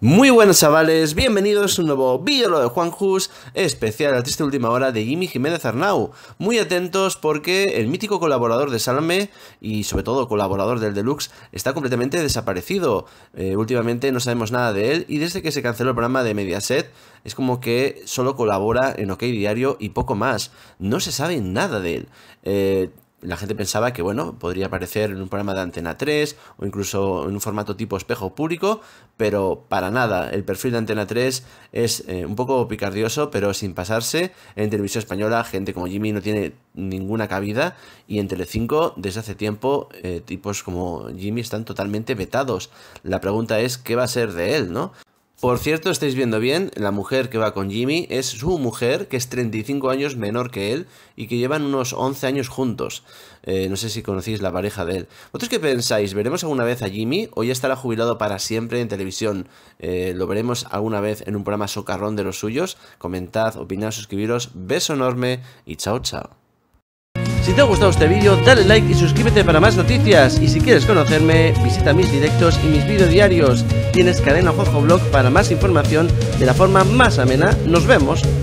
Muy buenos chavales, bienvenidos a un nuevo vídeo de Juanjus, especial a triste última hora de Jimmy Jiménez Arnau. Muy atentos porque el mítico colaborador de Sálvame y sobre todo colaborador del Deluxe está completamente desaparecido. Últimamente no sabemos nada de él y desde que se canceló el programa de Mediaset es como que solo colabora en OK Diario y poco más. No se sabe nada de él. La gente pensaba que, bueno, podría aparecer en un programa de Antena 3 o incluso en un formato tipo espejo público, pero para nada. El perfil de Antena 3 es un poco picardioso, pero sin pasarse. En televisión española, gente como Jimmy no tiene ninguna cabida y en Telecinco, desde hace tiempo, tipos como Jimmy están totalmente vetados. La pregunta es, ¿qué va a ser de él, no? Por cierto, estáis viendo bien, la mujer que va con Jimmy es su mujer, que es 35 años menor que él y que llevan unos 11 años juntos. No sé si conocéis la pareja de él. ¿Vosotros qué pensáis? ¿Veremos alguna vez a Jimmy o ya estará jubilado para siempre en televisión? ¿Lo veremos alguna vez en un programa socarrón de los suyos? Comentad, opinad, suscribiros. Beso enorme y chao, chao. Si te ha gustado este vídeo, dale like y suscríbete para más noticias. Y si quieres conocerme, visita mis directos y mis vídeos diarios. Tienes Cadena Juanjo Blog para más información de la forma más amena. Nos vemos.